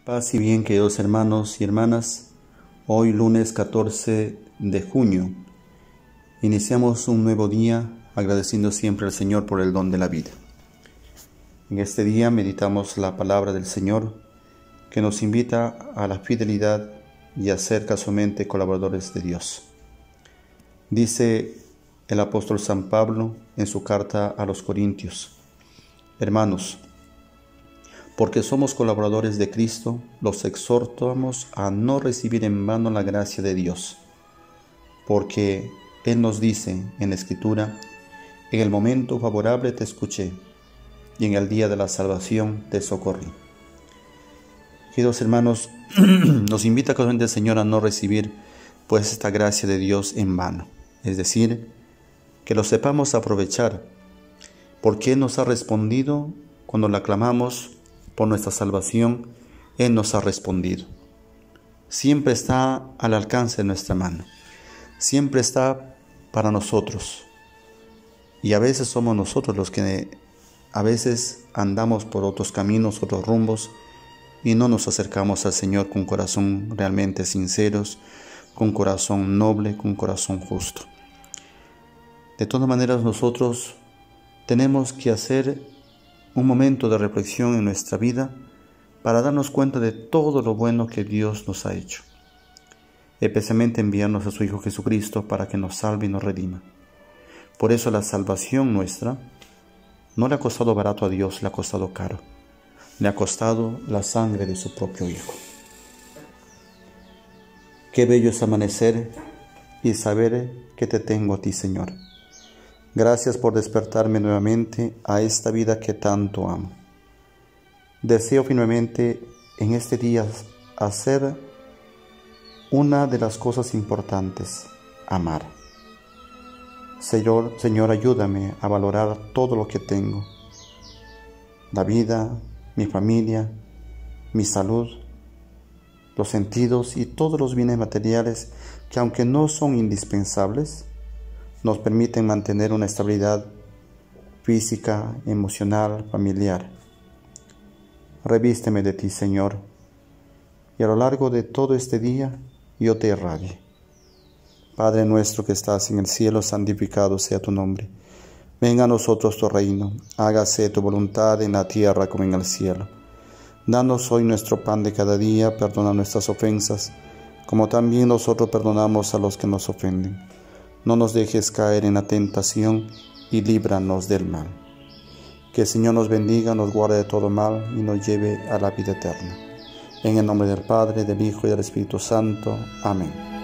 Paz y bien, queridos hermanos y hermanas. Hoy lunes 14 de junio iniciamos un nuevo día agradeciendo siempre al Señor por el don de la vida. En este día meditamos la palabra del Señor que nos invita a la fidelidad y a ser casualmente colaboradores de Dios. Dice el apóstol San Pablo en su carta a los Corintios: Hermanos, porque somos colaboradores de Cristo, los exhortamos a no recibir en vano la gracia de Dios, porque Él nos dice en la Escritura: en el momento favorable te escuché, y en el día de la salvación te socorrí. Queridos hermanos, nos invita claramente el Señor a no recibir pues esta gracia de Dios en vano, es decir, que lo sepamos aprovechar, porque Él nos ha respondido cuando la clamamos por nuestra salvación. Él nos ha respondido. Siempre está al alcance de nuestra mano, siempre está para nosotros, y a veces somos nosotros los que a veces andamos por otros caminos, otros rumbos, y no nos acercamos al Señor con corazón realmente sinceros, con corazón noble, con corazón justo. De todas maneras, nosotros tenemos que hacer un momento de reflexión en nuestra vida para darnos cuenta de todo lo bueno que Dios nos ha hecho, especialmente enviarnos a su Hijo Jesucristo para que nos salve y nos redima. Por eso la salvación nuestra no le ha costado barato a Dios, le ha costado caro. Le ha costado la sangre de su propio Hijo. Qué bello es amanecer y saber que te tengo a ti, Señor. Gracias por despertarme nuevamente a esta vida que tanto amo. Deseo firmemente en este día hacer una de las cosas importantes: amar. Señor, ayúdame a valorar todo lo que tengo: la vida, mi familia, mi salud, los sentidos y todos los bienes materiales que, aunque no son indispensables, nos permiten mantener una estabilidad física, emocional, familiar. Revísteme de ti, Señor, y a lo largo de todo este día yo te irradie. Padre nuestro que estás en el cielo, santificado sea tu nombre. Venga a nosotros tu reino, hágase tu voluntad en la tierra como en el cielo. Danos hoy nuestro pan de cada día, perdona nuestras ofensas, como también nosotros perdonamos a los que nos ofenden. No nos dejes caer en la tentación y líbranos del mal. Que el Señor nos bendiga, nos guarde de todo mal y nos lleve a la vida eterna. En el nombre del Padre, del Hijo y del Espíritu Santo. Amén.